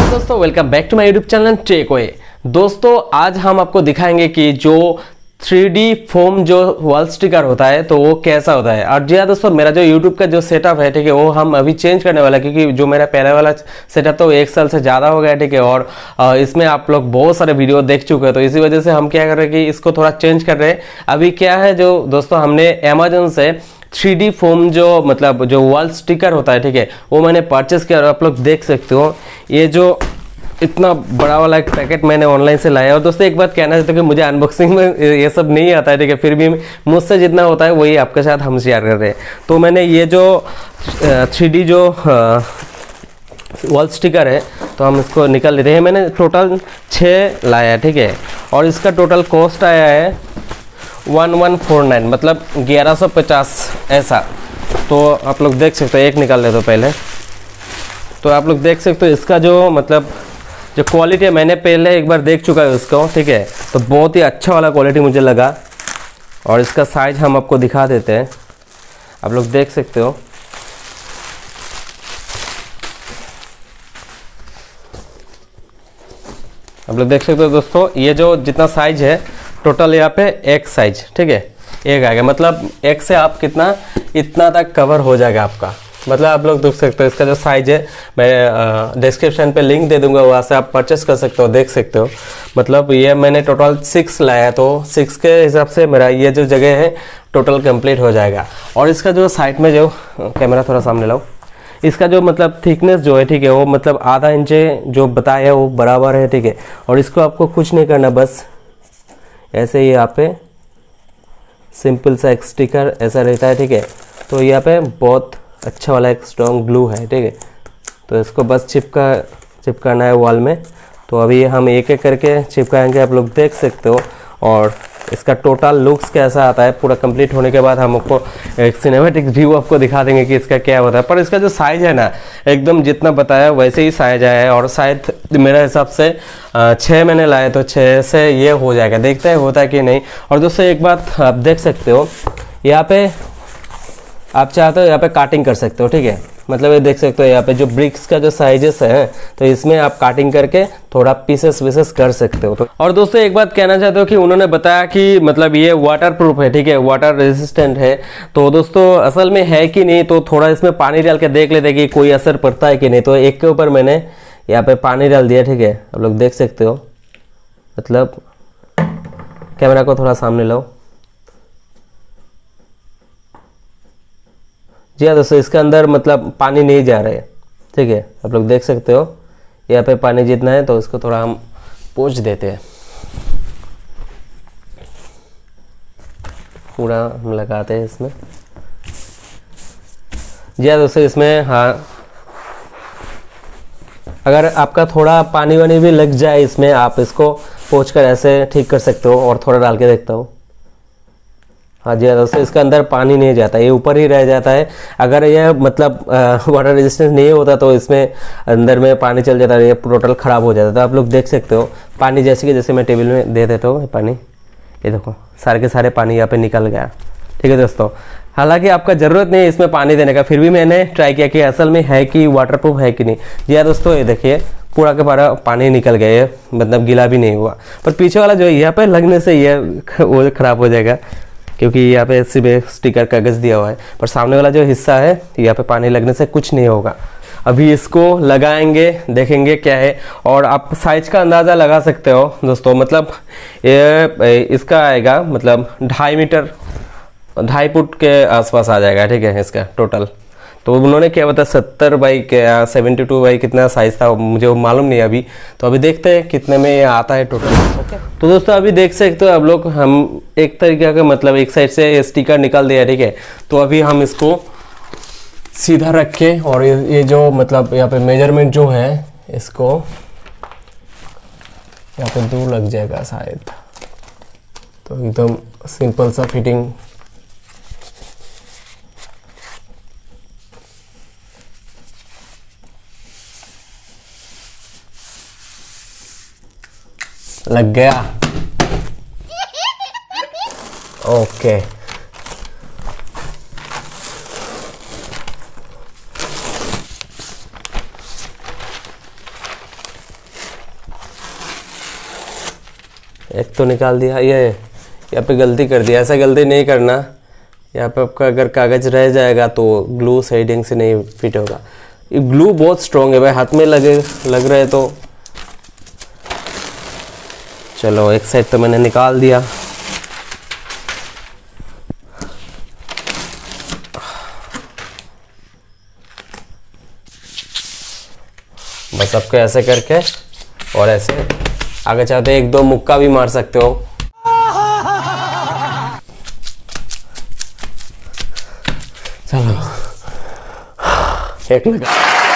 दोस्तों welcome back to my YouTube channel takeaway. दोस्तों आज हम आपको दिखाएंगे कि जो 3D फोम जो वॉल स्टिकर होता है तो वो कैसा होता है। और जी हाँ दोस्तों, मेरा जो यूट्यूब का जो सेटअप है, ठीक है, वो हम अभी चेंज करने वाला है क्योंकि जो मेरा पहले वाला सेटअप था वो 1 साल से ज़्यादा हो गया, ठीक है। और इसमें आप लोग बहुत सारे वीडियो देख चुके हैं, तो इसी वजह से हम क्या कर रहे हैं कि इसको थोड़ा चेंज कर रहे हैं। अभी क्या है जो दोस्तों, हमने अमेजोन से 3D फोम जो मतलब जो वॉल स्टिकर होता है, ठीक है, वो मैंने परचेस किया और आप लोग देख सकते हो ये जो इतना बड़ा वाला एक पैकेट मैंने ऑनलाइन से लाया। और दोस्तों एक बात कहना चाहता हूँ कि मुझे अनबॉक्सिंग में ये सब नहीं आता है, ठीक है, फिर भी मुझसे जितना होता है वही आपके साथ हम शेयर कर रहे हैं। तो मैंने ये जो 3D जो वॉल स्टिकर है तो हम इसको निकाल लेते हैं। मैंने टोटल 6 लाया है, ठीक है, और इसका टोटल कॉस्ट आया है 1149, मतलब 1150 ऐसा। तो आप लोग देख सकते हो, एक निकाल लेते हो पहले। तो आप लोग देख सकते हो इसका जो मतलब जो क्वालिटी है, मैंने पहले एक बार देख चुका है उसको, ठीक है, तो बहुत ही अच्छा वाला क्वालिटी मुझे लगा। और इसका साइज हम आपको दिखा देते हैं, आप लोग देख सकते हो। आप लोग देख सकते हो दोस्तों, ये जो जितना साइज है टोटल यहाँ पे एक साइज, ठीक है, एक आ गया, मतलब एक से आप कितना इतना तक कवर हो जाएगा आपका। मतलब आप लोग देख सकते हो इसका जो साइज है, मैं डिस्क्रिप्शन पे लिंक दे दूंगा, वहाँ से आप परचेस कर सकते हो, देख सकते हो। मतलब ये मैंने टोटल 6 लाया है, तो 6 के हिसाब से मेरा ये जो जगह है टोटल कंप्लीट हो जाएगा। और इसका जो साइड में जो कैमरा थोड़ा सामने लाओ, इसका जो मतलब थिकनेस जो है, ठीक है, वो मतलब आधा इंच जो बताया है वो बराबर है, ठीक है। और इसको आपको कुछ नहीं करना, बस ऐसे ही यहाँ पे सिंपल सा एक स्टिकर ऐसा रहता है, ठीक है। तो यहाँ पे बहुत अच्छा वाला एक स्ट्रॉन्ग ग्लू है, ठीक है। तो इसको बस चिपकाना है वॉल में। तो अभी हम एक एक करके चिपकाएंगे, आप लोग देख सकते हो। और इसका टोटल लुक्स कैसा आता है पूरा कंप्लीट होने के बाद हम आपको एक सिनेमैटिक व्यू आपको दिखा देंगे कि इसका क्या होता है। पर इसका जो साइज है ना, एकदम जितना बताया वैसे ही साइज आया है। और शायद मेरे हिसाब से 6 मैंने लाए, तो 6 से ये हो जाएगा, देखते हैं होता है कि नहीं। और दोस्तों एक बात आप देख सकते हो, यहाँ पे आप चाहते हो यहाँ पे काटिंग कर सकते हो, ठीक है। मतलब ये देख सकते हो यहाँ पे जो ब्रिक्स का जो साइजेस है, तो इसमें आप काटिंग करके थोड़ा पीसेस विसेस कर सकते हो। तो और दोस्तों एक बात कहना चाहते हो कि उन्होंने बताया कि मतलब ये वाटर प्रूफ है, ठीक है, वाटर रेजिस्टेंट है। तो दोस्तों असल में है कि नहीं, तो थोड़ा इसमें पानी डाल के देख लेते कि कोई असर पड़ता है कि नहीं। तो एक के ऊपर मैंने यहाँ पे पानी डाल दिया, ठीक है, आप लोग देख सकते हो। मतलब कैमरा को थोड़ा सामने लाओ। जी हाँ दोस्तों, इसके अंदर मतलब पानी नहीं जा रहा है, ठीक है, आप लोग देख सकते हो। यहाँ पे पानी जितना है तो इसको थोड़ा हम पोंछ देते हैं, पूरा हम लगाते हैं इसमें। जी हाँ दोस्तों, इसमें हाँ अगर आपका थोड़ा पानी वानी भी लग जाए इसमें, आप इसको पोंछ कर ऐसे ठीक कर सकते हो। और थोड़ा डाल के देखता हूँ। हाँ जी हाँ दोस्तों, इसके अंदर पानी नहीं जाता, ये ऊपर ही रह जाता है। अगर ये मतलब वाटर रेजिस्टेंस नहीं होता तो इसमें अंदर में पानी चल जाता है, ये टोटल ख़राब हो जाता है। तो आप लोग देख सकते हो पानी जैसे कि जैसे मैं टेबल में दे देता हूँ पानी, ये देखो सारे के सारे पानी यहाँ पे निकल गया, ठीक है दोस्तों। हालांकि आपका ज़रूरत नहीं है इसमें पानी देने का, फिर भी मैंने ट्राई किया कि असल में है कि वाटर प्रूफ है कि नहीं। जी हाँ दोस्तों, ये देखिए पूरा का पूरा पानी निकल गया, ये मतलब गीला भी नहीं हुआ। पर पीछे वाला जो है यहाँ पर लगने से ये वो ख़राब हो जाएगा, क्योंकि यहाँ पे सिर्फ स्टिकर कागज दिया हुआ है। पर सामने वाला जो हिस्सा है यहाँ पे पानी लगने से कुछ नहीं होगा। अभी इसको लगाएंगे, देखेंगे क्या है। और आप साइज का अंदाज़ा लगा सकते हो दोस्तों, मतलब ये इसका आएगा मतलब 2.5 मीटर 2.5 फुट के आसपास आ जाएगा, ठीक है, इसका टोटल। तो उन्होंने क्या बताया 70 बाई 72 बाई कितना साइज था, मुझे वो मालूम नहीं अभी। तो अभी देखते हैं कितने में ये आता है टोटल। ओके तो दोस्तों अभी देख सकते हो आप लोग, हम एक तरीके का मतलब एक साइड से स्टिकर निकाल दिया, ठीक है। तो अभी हम इसको सीधा रख के, और ये जो मतलब यहाँ पे मेजरमेंट जो है, इसको यहाँ पे दूर लग जाएगा शायद। तो एकदम सिंपल सा फिटिंग लग गया। ओके एक तो निकाल दिया। ये यहाँ पे गलती कर दिया, ऐसा गलती नहीं करना। यहाँ पे आपका अगर कागज़ रह जाएगा तो ग्लू साइडिंग से नहीं फिट होगा। ये ग्लू बहुत स्ट्रॉन्ग है भाई, हाथ में लग रहा है तो। चलो एक साइड तो मैंने निकाल दिया। बस आपको ऐसे करके और ऐसे अगर चाहते एक दो मुक्का भी मार सकते हो। चलो एक लगा।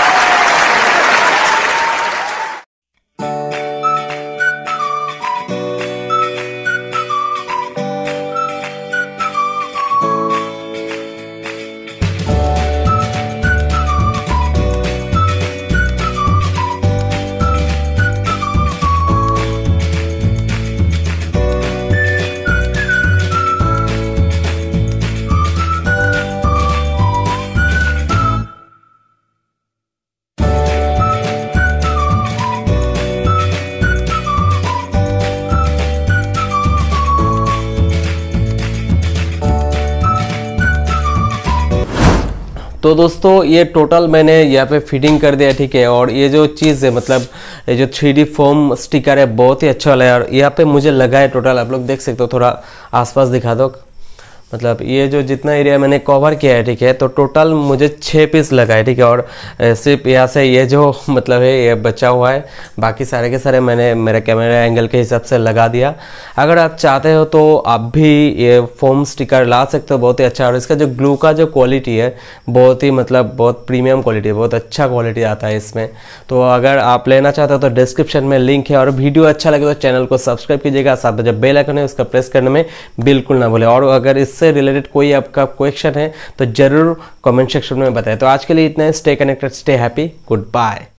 तो दोस्तों ये टोटल मैंने यहाँ पे फिटिंग कर दिया, ठीक है। और ये जो चीज़ है मतलब ये जो 3D फोम स्टिकर है बहुत ही अच्छा वाला है। और यहाँ पे मुझे लगा है टोटल, आप लोग देख सकते हो, थोड़ा आसपास दिखा दो। मतलब ये जो जितना एरिया मैंने कवर किया है, ठीक है, तो टोटल मुझे 6 पीस लगा है, ठीक है। और सिर्फ यहाँ से ये जो मतलब है ये बचा हुआ है, बाकी सारे के सारे मैंने मेरे कैमरा एंगल के हिसाब से लगा दिया। अगर आप चाहते हो तो आप भी ये फोम स्टिकर ला सकते हो, बहुत ही अच्छा। और इसका जो ग्लू का जो क्वालिटी है बहुत ही मतलब बहुत प्रीमियम क्वालिटी है, बहुत अच्छा क्वालिटी आता है इसमें। तो अगर आप लेना चाहते हो तो डिस्क्रिप्शन में लिंक है। और वीडियो अच्छा लगे तो चैनल को सब्सक्राइब कीजिएगा, साथ में जब बेल आइकन है उसका प्रेस करने में बिल्कुल ना भूलें। और अगर इससे रिलेटेड कोई आपका क्वेश्चन है तो जरूर कमेंट सेक्शन में बताएं। तो आज के लिए इतना है। Stay connected, stay happy, good bye.